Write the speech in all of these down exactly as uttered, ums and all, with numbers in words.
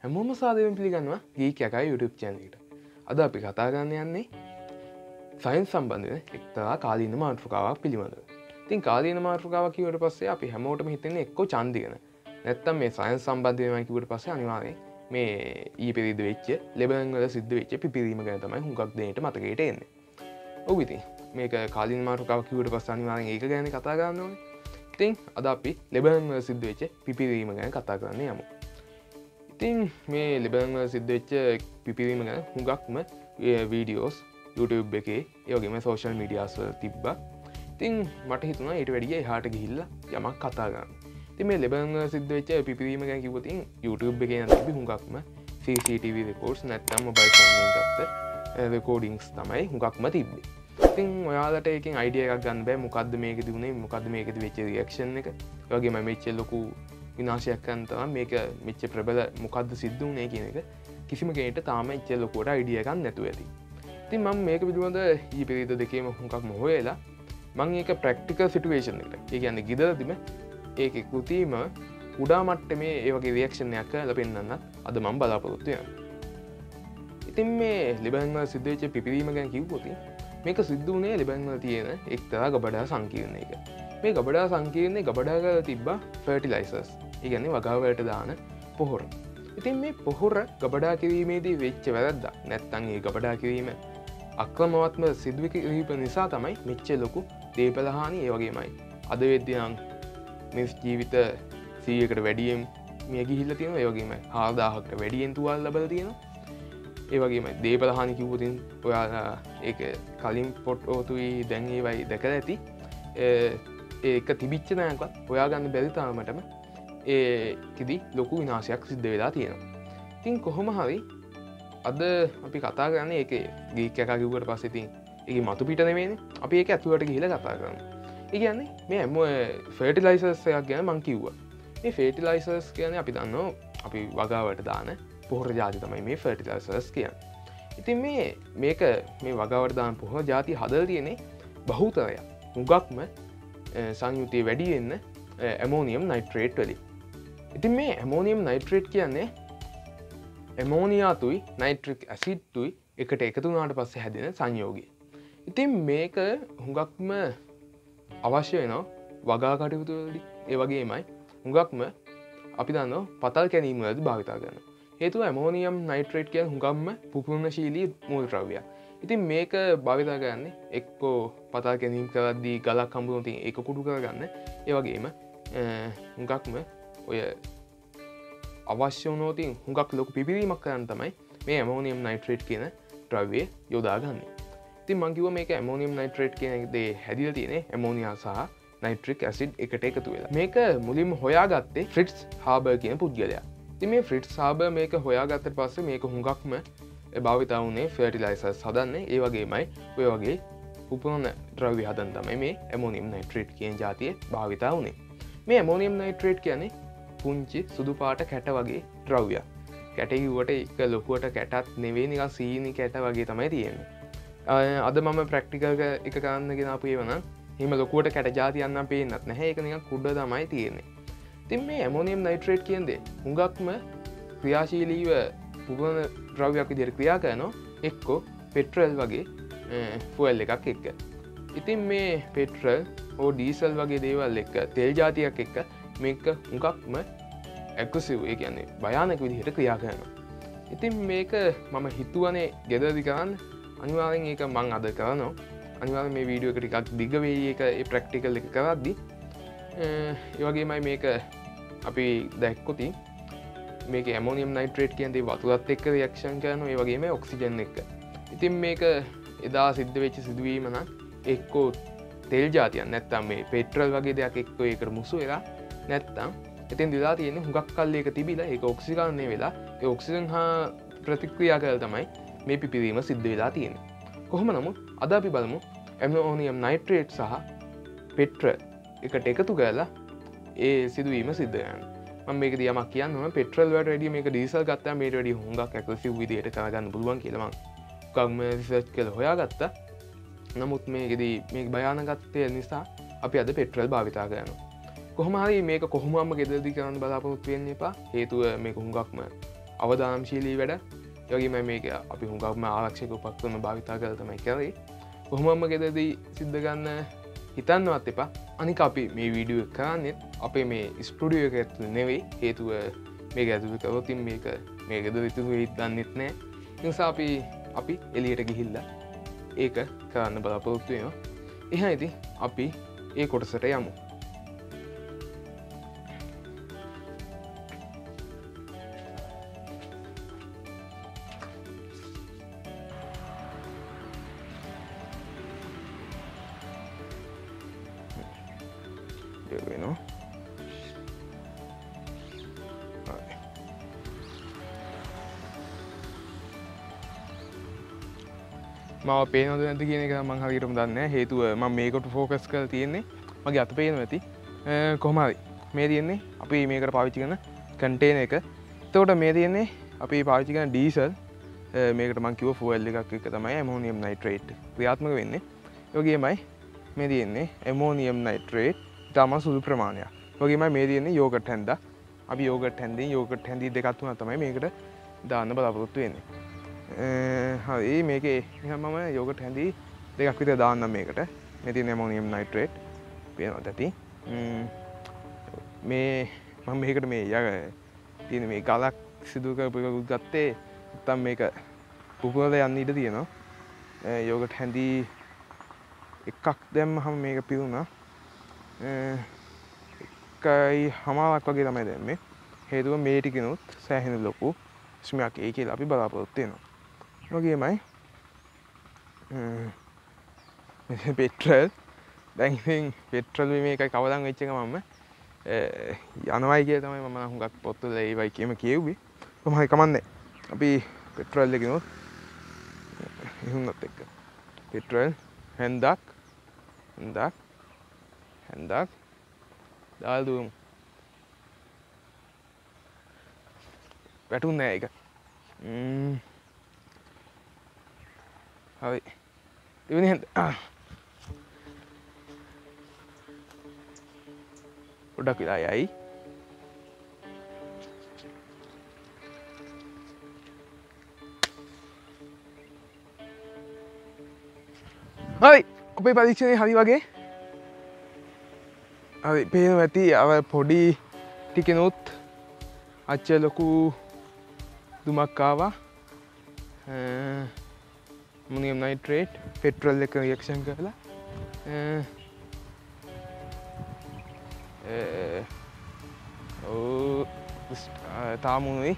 හැමෝම සාදරයෙන් පිළිගන්නවා ගීක් යකා YouTube channel එකට. අද අපි කතා කරන්න යන්නේ සයන්ස් සම්බන්ධ එක්තරා කාලීන මාතෘකාවක් පිළිබඳව. ඉතින් කාලීන මාතෘකාවක් කිව්වට පස්සේ අපි හැමෝටම හිතෙන්නේ එක්කෝ ඡන්දය ගැන. නැත්තම් මේ සයන්ස් සම්බන්ධ වෙනවා කිව්වට පස්සේ අනිවාර්යෙන් මේ ඊයේ පෙරේද වෙච්ච ලෙබනන් වල සිද්ධ වෙච්ච පිපිරීම ගැන තමයි හුඟක් දෙනෙට මතකයට එන්නේ. ඔව් ඉතින් මේක කාලීන මාතෘකාවක් කිව්වට පස්සේ අනිවාර්යෙන් ඒක ගැන කතා කරන්න ඕනේ. ඉතින් අද අපි ලෙබනන් වල සිද්ධ වෙච්ච පිපිරීම ගැන කතා කරන්න යමු. ඉතින් මේ ලෙබනන් වල සිද්ධ වෙච්ච පිපිරීම ගැන හුඟක්ම වීඩියෝස් YouTube එකේ ඒ වගේම සෝෂල් මීඩියාස් වල තිබ්බා. ඉතින් මට හිතුණා ඊට වැඩිය එහාට ගිහිල්ලා යමක් කතා කරන්න. ඉතින් මේ ලෙබනන් වල සිද්ධ වෙච්ච පිපිරීම ගැන කිව්වොත් YouTube එකේ නම් තිබි හුඟක්ම C C T V records නැත්නම් mobile phone එකෙන් ගත්ත recordings තමයි හුඟක්ම තිබ්බේ. ඉතින් ඔයාලට එකෙන් අයිඩියා එකක් ගන්න බෑ මොකද්ද මේකෙදි උනේ මොකද්ද මේකෙදි වෙච්ච රියැක්ෂන් එක. ඒ වගේම මෙච්ච ලොකු විනාශයක් කරන්න තමයි මේක මෙච්ච ප්‍රබල මොකද්ද සිද්ධ වුනේ කියන එක කිසිම කෙනෙක්ට තාම එච්ච ලොකුවට අයිඩියා එකක් නැතුව ඇති. ඉතින් මම මේක පිළිබඳ ඊ පෙරේද දෙකේම හුඟක්ම හොයලා මම ඒක ප්‍රැක්ටිකල් සිටුේෂන් එකට ඒ කියන්නේ ගෙදරදිම ඒකේ කෘතිම කුඩා මට්ටමේ ඒ වගේ රියැක්ෂන් එකක් කරලා පෙන්නන්නත් අද මම බලාපොරොත්තු වෙනවා. ඉතින් මේ ලෙබනන් වල සිද්ධ වෙච්ච පිපිරීම ගැන කිව්වොත් මේක සිද්ධ වුණේ ලෙබනන් වල තියෙන එක්තරා ගබඩා සංකීර්ණයක. මේ ගබඩා සංකීර්ණයේ ගබඩා කරලා තිබ්බා ෆර්ටිලයිසර්ස්. ඒ කියන්නේ වගාවලට දාන පොහොර. ඉතින් මේ පොහොර ගබඩා කිරීමේදී වෙච්ච වැරද්ද නැත්නම් ඒ ගබඩා කිරීම අක්‍රමවත්ම සිදු කිරීම නිසා තමයි මෙච්ච ලොකු දේපල හානි ඒ වගේමයි. අද වෙද්දී නම් මිනිස් ජීවිත සීයකට වැඩියෙන් මිය ගිහිල්ලා තියෙනවා. ඒ වගේම හාරදාහකට වැඩියෙන් තුවාල ලැබලා තියෙනවා. ඒ වගේම දේපල හානි කිව්වොත් ඔයාලා ඒක කලින් ෆොටෝතුයි දැන් ඒවයි දැකලා ඇති. ඒක තිබිච්ච තැනක්වත් හොයාගන්න බැරි තරමටම ඒකෙදි ලොකු විනාශයක් සිද්ධ වෙලා තියෙනවා. ඉතින් කොහොම හරි අද අපි කතා කරන්නේ ඒකේ ගීක් එකක් කිව්වට පස්සේ ඉතින් ඒකේ මතු පිට නෙමෙයිනේ. අපි ඒක ඇතුළට ගිහිල්ලා කතා කරනවා. ඒ කියන්නේ මේ හැම ෆර්ටිලයිසර්ස් එකක් ගැන මම කිව්වා. මේ ෆර්ටිලයිසර්ස් කියන්නේ අපි දන්නවා අපි වගාවට දාන පොහොර ಜಾති තමයි මේ ෆර්ටිලයිසර්ස් කියන්නේ. ඉතින් මේ මේක මේ වගාවට දාන පොහොර ಜಾති හදලා තියෙන්නේ බහුතරය මුගක්ම සංයුතිය වැඩි වෙන්න ඇමෝනියම් නයිට්‍රේට් වලින්. ඉතින් මේ ඇමෝනියම් නයිට්‍රේට් කියන්නේ ඇමෝනියාතුයි නයිට්‍රික් ඇසිඩ්තුයි එකට එකතු වුණාට පස්සේ හැදෙන සංයෝගය. ඉතින් මේක හුඟක්ම අවශ්‍ය වෙනවා වගා කටයුතු වලදී. ඒ වගේමයි හුඟක්ම අපි දන්නවා පතල් කැණීම් වලදී භාවිතා කරනවා. හේතුව ඇමෝනියම් නයිට්‍රේට් කියන්නේ හුඟක්ම පුපුරණශීලී මූල ද්‍රව්‍යයක්. ඉතින් මේක භාවිතා කරන්නේ එක්කෝ පතල් කැණීම් කරද්දී ගලක් හම්බුනොත් ඒක කුඩු කරගන්න. ඒ වගේම හුඟක්ම ඔය අවශ්‍ය වුණොත් හුඟක් ලොකු පිපිරීමක් කරන්න තමයි මේ ඇමෝනියම් නයිට්‍රේට් කියන ද්‍රව්‍යය යොදාගන්නේ. ඉතින් මම කිව්වා මේක ඇමෝනියම් නයිට්‍රේට් කියන දේ හැදිලා තියෙන්නේ ඇමෝනියා සහ නයිට්‍රික් ඇසිඩ් එකට එකතු වෙලා. මේක මුලින්ම හොයාගත්තේ ෆ්‍රිට්ස් හාබර් කියන පුද්ගලයා. ඉතින් මේ ෆ්‍රිට්ස් හාබර් මේක හොයාගත්තට පස්සේ මේක හුඟක්ම භාවිතා වුණේ ෆර්ටිලයිසර්ස් හදන්නේ. ඒ වගේමයි ඔය වගේ උපකරණ ද්‍රව්‍ය හදන්න තමයි මේ ඇමෝනියම් නයිට්‍රේට් කියන જાතිය භාවිතා වුණේ. මේ ඇමෝනියම් නයිට්‍රේට් කියන්නේ පුංචි සුදු පාට කැට වගේ ද්‍රව්‍යයක්. කැට කිව්වට එක ලොකුවට කැටත් නෙවෙයි නිකන් සීනි කැට වගේ තමයි තියෙන්නේ. අද මම ප්‍රැක්ටිකල් එක කරන්න ගෙන ආපු ඒවා නම් එහෙම ලොකුවට කැට જાතියක් නම් පේන්නත් නැහැ. ඒක නිකන් කුඩ තමයි තියෙන්නේ. ඉතින් මේ ඇමෝනියම් නයිට්‍රේට් කියන දේ හුඟක්ම ක්‍රියාශීලීව පුපුරණ ද්‍රව්‍යයක් විදිහට ක්‍රියා කරනවා එක්කෝ පෙට්‍රල් වගේ ෆුවල් එකක් එක්ක. ඉතින් මේ පෙට්‍රල් හෝ ඩීසල් වගේ දේවල් එක්ක තෙල් જાතියක් එක්ක මේක හුඟක්ම ඇග්‍රෙසිව් ඒ කියන්නේ භයානක විදිහට ක්‍රියා කරනවා. ඉතින් මේක මම හිතුවනේ ගෙදරදි කරන්න අනිවාර්යෙන් ඒක මම අද කරනවා. අනිවාර්යෙන් මේ වීඩියෝ එක ටිකක් දිග වෙයි ඒක ඒ ප්‍රැක්ටිකල් එක කරද්දි. ඒ වගේමයි මේක අපි දැක්කොත් මේක ඇමෝනියම් නයිට්‍රේට් කියන දේ වතුරත් එක්ක රියැක්ෂන් කරනවා ඒ වගේම ඔක්සිජන් එක්ක. ඉතින් මේක එදා සිද්ධ වෙච්ච සිදුවීම නම් එක්කෝ තෙල් જાතියක් නැත්තම් මේ පෙට්‍රල් වගේ දෙයක් එක්කෝ ඒකට මුසු වෙලා නැත්තම් එතෙන් දිලා තියෙන්නේ හුඟක් කල් ඒක තිබිලා ඒක ඔක්සිජනය වෙලා ඒ ඔක්සිජන් හා ප්‍රතික්‍රියා කරලා තමයි මේ පිපිරීම සිද්ධ වෙලා තියෙන්නේ. කොහොම නමුත් අද අපි බලමු ඇමෝනියම් නයිට්‍රේට් සහ පෙට්‍රල් එකට එකතු කරලා ඒ සිදුවීම සිද්ධ කරනවා. මම මේකදී යමක් කියන්න ඕන පෙට්‍රල් වලට වැඩිය මේක ඩීසල් ගත්තාම මේට වැඩිය හුඟක් ඇග්‍රෙසිව් විදිහට කරගන්න පුළුවන් කියලා මම කම්ම රිසර්ච් කරලා හොයාගත්තා. නමුත් මේකදී මේක භයානකත්වය නිසා අපි අද පෙට්‍රල් භාවිතා කරනවා. කොහොම හරි මේක කොහොමම ගෙදරදී කරන්න බලාපොරොත්තු වෙන්න එපා. හේතුව මේක හුඟක්ම අවදානම්ශීලී වැඩ. ඒ වගේම මේක අපි හුඟක්ම ආරක්ෂක උපක්‍රම භාවිතා කරලා තමයි කරේ. කොහොමම ගෙදරදී සිද්ධ ගන්න හිතන්නවත් එපා. අනික අපි මේ වීඩියෝ කරන්නේ අපේ මේ ස්ටුඩියෝ එක ඇතුළේ නෙවෙයි. හේතුව මේක ඇතුළේ කරොත් මේක මේ ගෙදර ඉතුරු වෙයිද දන්නෙත් නැහැ. ඒ නිසා අපි අපි එළියට ගිහිල්ලා ඒක කරන්න බලාපොරොත්තු වෙනවා. එහෙනම් ඉතින් අපි ඒ කොටසට යමු. වෙනවා මාව පේනවද නැද්ද කියන එක මම හරියටම දන්නේ නැහැ. හේතුව මම මේකට ફોකස් කරලා තියෙන්නේ. මගේ අත පේනවා ඇති. කොහොම හරි මේ තියෙන්නේ අපි මේකට පාවිච්චි කරන කන්ටේනර් එක. එතකොට මේ තියෙන්නේ අපි පාවිච්චි කරන ඩීසල්. මේකට මම කිව්ව ෆුවල් එකක් එක තමයි ඇමෝනියම් නයිට්‍රේට් ක්‍රියාත්මක වෙන්නේ. ඒ වගේමයි මේ තියෙන්නේ ඇමෝනියම් නයිට්‍රේට් ඉතාම සුළු ප්‍රමාණයක්. ඒ වගේමයි මේ තියෙන්නේ යෝගට් හැන්දා. අපි යෝගට් හැන්දින් යෝගට් හැන්දි දෙකක් තුනක් තමයි මේකට දාන්න බලාපොරොත්තු වෙන්නේ. හරි මේකේ මම යෝගට් හැන්දි දෙකක් විතර දාන්නම් මේකට. මේ තියෙන ඇමෝනියම් නයිට්‍රේට් පේනවද ඇති. මේ මම මේකට මේ ය තියෙන මේ ගලක් සිදු කරපු එකකුත් ගත්තේ නැත්තම් මේක පුපුරලා යන්න ඉඩ තියෙනවා. යෝගට් හැන්දි එකක් දැම්මහම මේක පිරුණා. එකයි හමාරක් වගේ තමයි දැම්මේ. හේතුව මේ ටිකනොත් සෑහෙන ලොකු ස්මයක් ඒ කියලා අපි බලාපොරොත්තු වෙනවා. ඒ වගේමයි පෙට්‍රල් දැන් ඉතින් පෙට්‍රල් මේකයි කවදාම වෙච්ච එක මම යනවයි කියලා තමයි මම හුඟක් පොත්වල ඒවයි කියම කියෙව්වේ. කොහොමයි කමන්නේ. අපි පෙට්‍රල් එකනොත් එහෙුණත් එක්ක පෙට්‍රල් හැන්දක් හැන්දක් හැන්දක් දාලා දුවමු. වැටුන්නේ නැහැ ඒක. ම්ම් හරි. දෙවෙනි හැන්ද පොඩ්ඩක් වෙලා යයි. හරි අපේ පරීක්ෂණය හරි වගේ. හරි පේනවා ඇති අව පොඩි ටිකනොත් අච්ච ලොකු දුමක් ආවා. ඇමෝනියම් නයිට්‍රේට් පෙට්‍රල් එක රියැක්ෂන් කරලා ඔව් තාම උනේ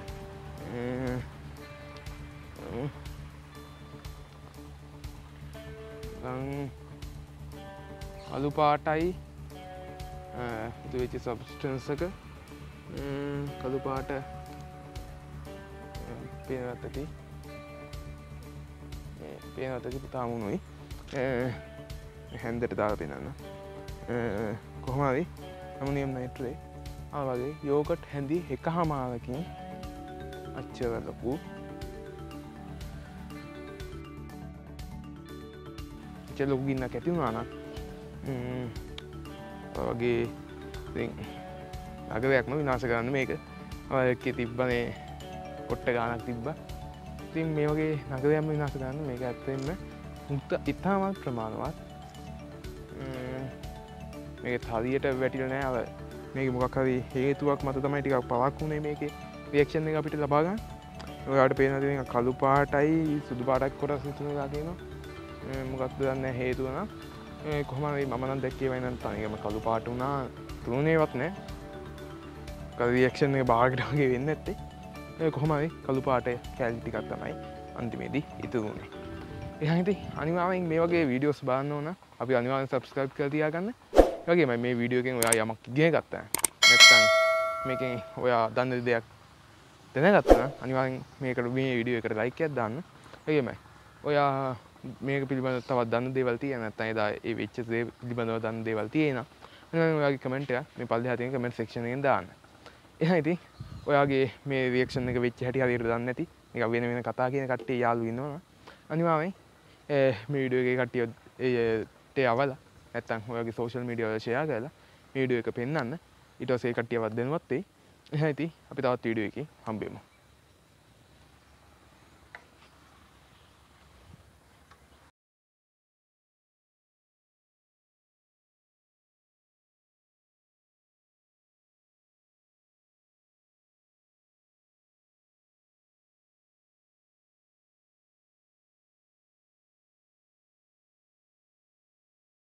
අලු පාටයි ඉතු වෙච්ච සබ්ස්ටන්ස් එක කළු පාට පේනවත් ඇති පේනවත් ඇති තාම උනුයි හැන්දට දාලා පෙන්නන්න. කොහොම හරි ඇමෝනියම් නයිට්‍රේට් ආ වගේ යෝගට් හැන්දි එකහමාරකින් අච්චර ලොකු අච්චර ලොකු ගින්නක් ඇති වුණා නම් වගේ අගවයක්ම විනාශ කරන්න මේක ඔයකේ තිබ්බනේ පොට්ට ගානක් තිබ්බා. ඉතින් මේ වගේ නගරයක්ම විනාශ කරන්න මේක ඇත්තෙන්ම මුක්ත ඉතාමත් ප්‍රමාණවත්. මේක හරියට වැටිලා නැහැ. අර මේක මොකක් හරි හේතුවක් මත තමයි ටිකක් පවක් වුනේ මේකේ රියැක්ෂන් එක අපිට ලබා ගන්න. ඔයාලට පේනවාද මේක කළු පාටයි සුදු පාටක් කොටස් තුනක් තියෙනවා. මොකක්ද දන්නේ හේතුව නම් කොහොම හරි මම නම් දැක්කේ වයි නම් තනියම කළු පාට වුණා තුනේවත් නෑ. කල් රියැක්ෂන් එක බාගට වගේ වෙන්නේ නැත්තේ. ඒ කොහොම හරි කළු පාට කැලි ටිකක් තමයි අන්තිමේදී ඉතුරු වුනේ. එහෙනම් ඉතින් අනිවාර්යෙන් මේ වගේ වීඩියෝස් බලන්න ඕන. අපි අනිවාර්යෙන් subscribe කරලා තියාගන්න. ඒ වගේම මේ වීඩියෝ එකෙන් ඔයා යමක් ඉගෙන ගත්තා නැත්නම් මේකෙන් ඔයා දන්න දෙයක් දැනගත්තා නම් අනිවාර්යෙන් මේකට මේ වීඩියෝ එකට ලයික් එකක් දාන්න. ඒ වගේම ඔයා මේක පිළිබඳව තවත් දන්න දේවල් තියෙනවා නැත්නම් එදා ඒ වෙච්ච දේ පිළිබඳව දන්න දේවල් තියෙනවා. අනිවාර්යෙන් ඔයාගේ කමෙන්ට් එක මේ පල්ලෙහා තියෙන කමෙන්ට් සෙක්ෂන් එකෙන් දාන්න. එහෙනම් ඉතින් ඔයාගේ මේ රියැක්ෂන් එක වෙච්ච හැටි හරියට දන්නේ නැති නිකන් වෙන වෙන කතා කියන කට්ටිය යාළු ඉන්නවා. අනිවාර්යෙන් මේ වීඩියෝ එකේ කට්ටිය ඒට අවලා නැත්නම් ඔයාගේ සෝෂල් මීඩියා වල ෂෙයා කරලා මේ වීඩියෝ එක පෙන්නන්න. ඊට පස්සේ ඒ කට්ටියවත් දැනුවත් වෙයි. එහෙනම් ඉතින් අපි තවත් වීඩියෝ එකකින් හම්බෙමු.